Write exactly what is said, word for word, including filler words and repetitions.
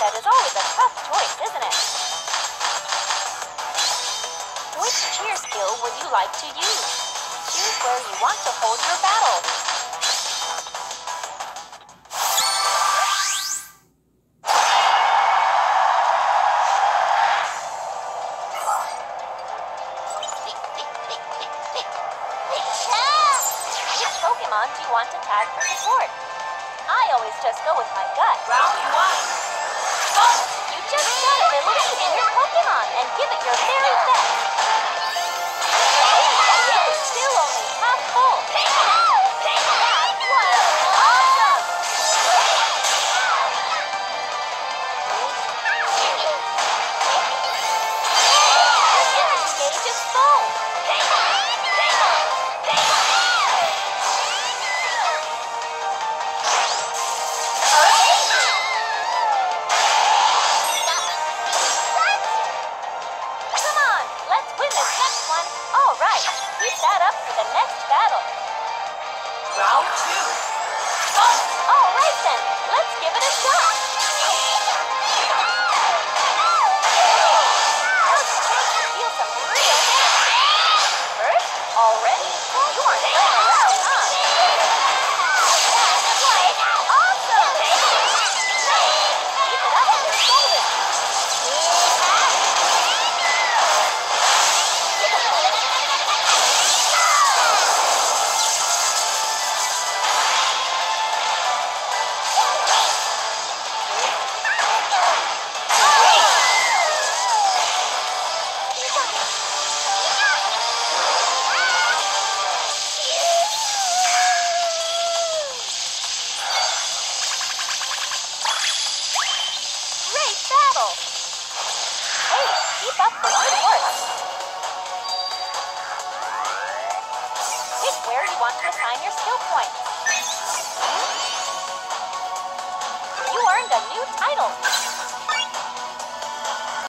set is always a tough choice, isn't it? Which cheer skill would you like to use? Choose where you want to hold your battle. Which Pokemon do you want to tag for support? I always just go with my gut. Round one. You just gotta believe in your Pokemon and give it your very best. It's still only half full. That was awesome! Your energy gauge is full. Come on, let's win this next one. All right, keep that up for the next battle. Round two. All right then, let's give it a shot. Those snakes feel some real damage. First, already? You aren't playing around, huh? That's right. Awesome! Keep it up, you're golden. Great battle! Hey, keep up the good work. Pick where you want to assign your skill points. You earned a new title.